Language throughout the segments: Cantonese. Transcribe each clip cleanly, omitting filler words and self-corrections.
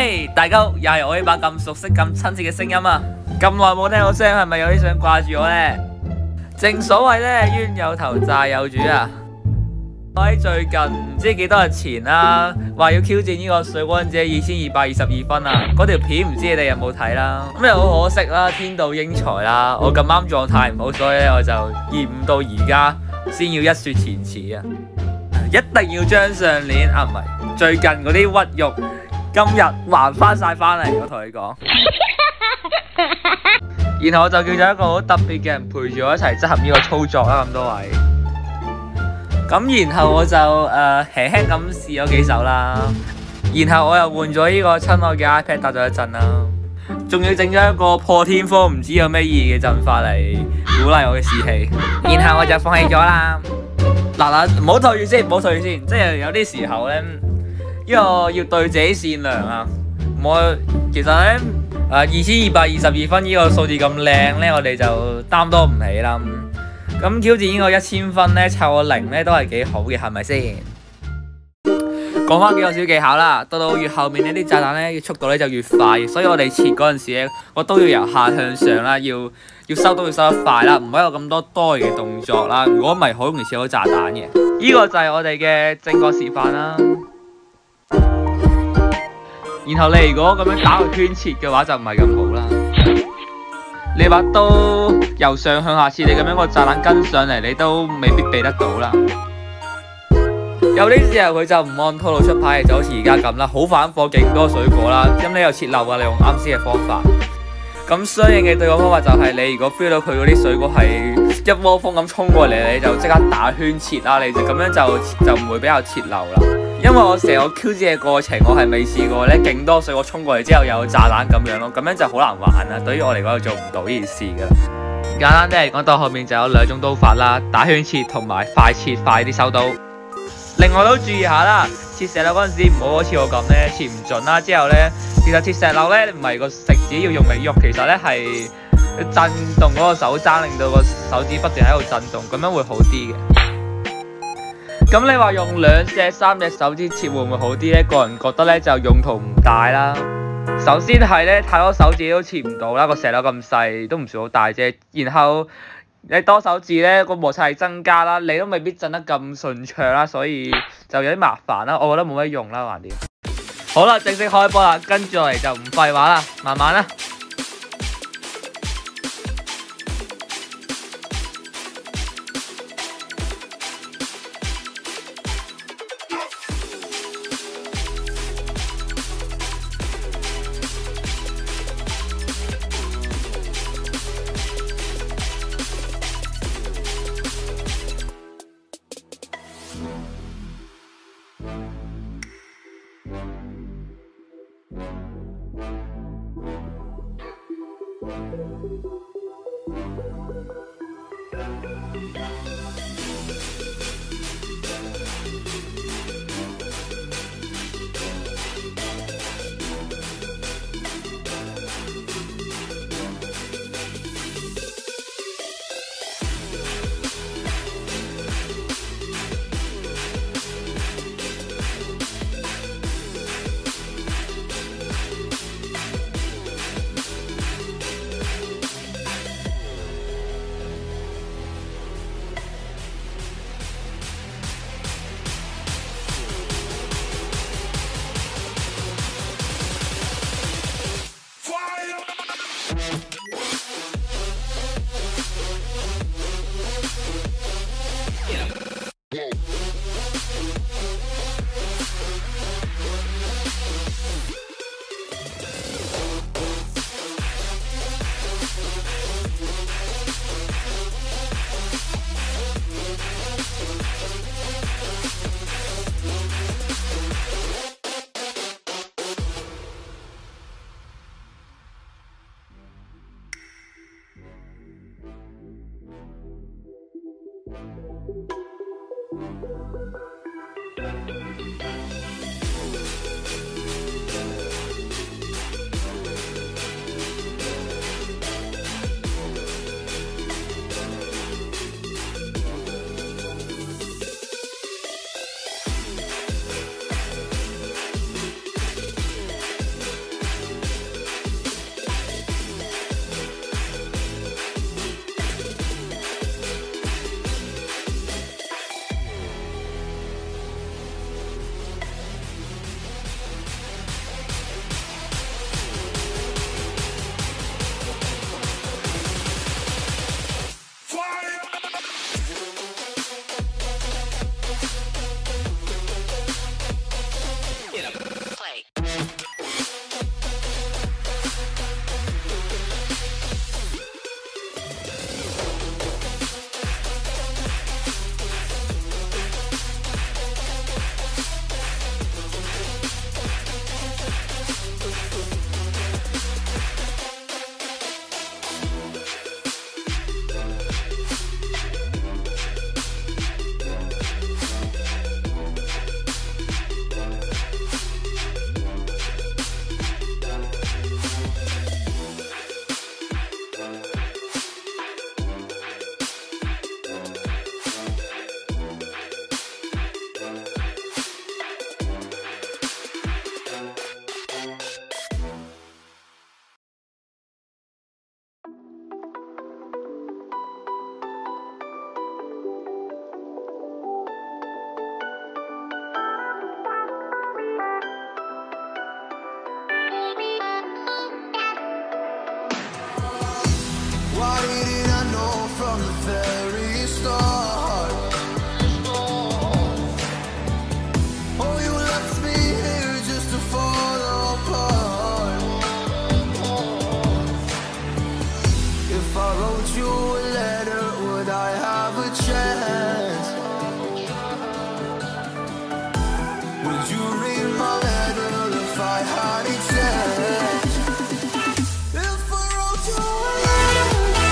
嘿，大家好，又係我呢把咁熟悉、咁親切嘅聲音啊！咁耐冇聽我聲，係咪有啲想掛住我呢？正所謂呢，冤有頭債有主啊！我喺最近唔知幾多日前啦，話要挑戰呢個水軍者2222分啊！嗰條片唔知你哋有冇睇啦？咁又好可惜啦，天妒英才啦！我咁啱狀態唔好，所以咧我就延誤到而家先要一雪前恥啊！一定要將上年啊唔係最近嗰啲屈辱，今日還翻晒翻嚟，我同你講。然後我就叫咗一個好特別嘅人陪住我一齊執行呢個操作啦，咁多位。咁然後我就輕輕咁試咗幾首啦，然後我又換咗呢個親愛嘅 iPad 打咗一陣啦，仲要整咗一個破天荒唔知有咩意義嘅陣法嚟鼓勵我嘅士氣，然後我就放棄咗啦。嗱，唔好退住先，唔好退住先，即係有啲時候咧，呢個要對自己善良啊！我其實咧2222分呢個數字咁靚咧，我哋就擔當唔起啦。咁挑戰呢個1000分咧，湊個0咧都係幾好嘅，係咪先？講翻幾個小技巧啦，到越後面呢啲炸彈咧嘅速度咧就越快，所以我哋切嗰陣時咧，我都要由下向上啦，要收都要收得快啦，唔可以有咁多餘嘅動作啦。如果唔係，好容易切到炸彈嘅。呢個就係我哋嘅正確示範啦。然後你如果咁樣打個圈切嘅話，就唔係咁好啦。你把刀由上向下切，你咁樣個炸彈跟上嚟，你都未必避得到啦。有啲時候佢就唔按套路出牌，就好似而家咁啦，好反火，勁多水果啦。咁你又切漏啊，你用啱先嘅方法。咁相應嘅對抗方法就係你如果 feel 到佢嗰啲水果係一窩蜂咁衝過嚟，你就即刻打圈切啦，你就咁樣就唔會比較切漏啦。因為我成個 Q 字嘅過程，我係未試過咧，勁多水果衝過嚟之後有炸彈咁樣咯，咁樣就好難玩啦。對於我嚟講，就做唔到呢件事噶啦。簡單啲嚟講，到後面就有兩種刀法啦，打圈切同埋快切，快啲收刀。另外都注意下啦，切石榴嗰陣時唔好好似我咁咧，切唔準啦。之後咧，其實切石榴咧唔係個食指要用力喐，其實咧係震動嗰個手踭，令到個手指不斷喺度震動，咁樣會好啲嘅。咁你話用2隻、3隻手指切會唔會好啲呢？個人覺得咧就用途唔大啦。首先係咧太多手指都切唔到啦，個石榴咁細都唔算好大啫。然後你多手指咧個摩擦力增加啦，你都未必震得咁順暢啦，所以就有啲麻煩啦。我覺得冇乜用啦，橫掂。好啦，正式開波啦，跟住落嚟就唔廢話啦，慢慢啦。 from the very start. Oh, you left me here just to fall apart. If I wrote you a letter, would I have a chance? Would you read my letter if I had a chance? If I wrote you a letter,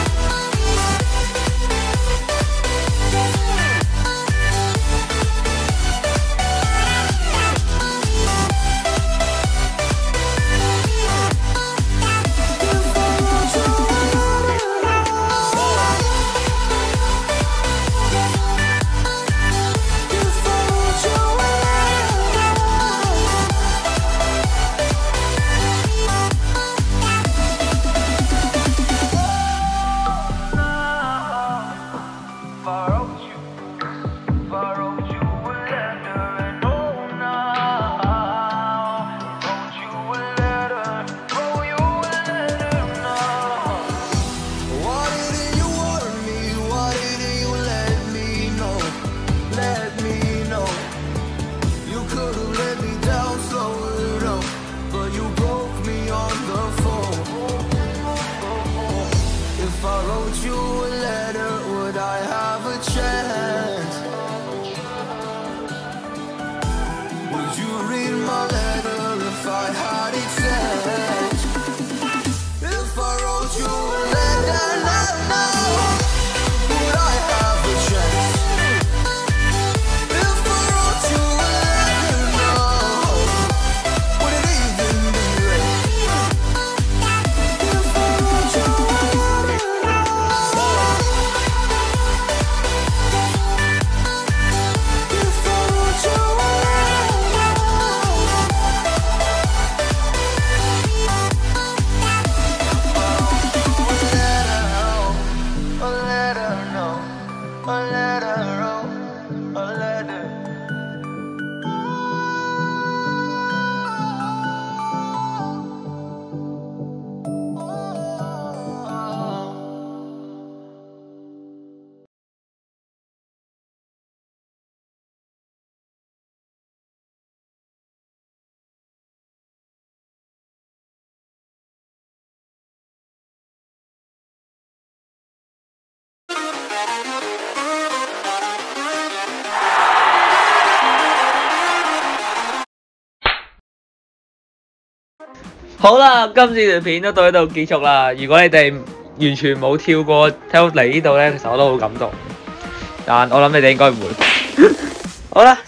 好啦，今次條片都到呢度結束啦。如果你哋完全冇跳過睇到嚟呢度咧，其實我都好感動。但我諗你哋應該唔會。好啦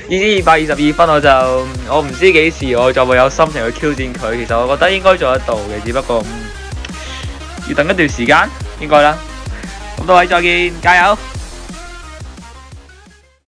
，2222分我唔知幾時我再會有心情去挑戰佢。其實我覺得應該做得到嘅，只不過要等一段時間，應該啦。咁多位再見，加油！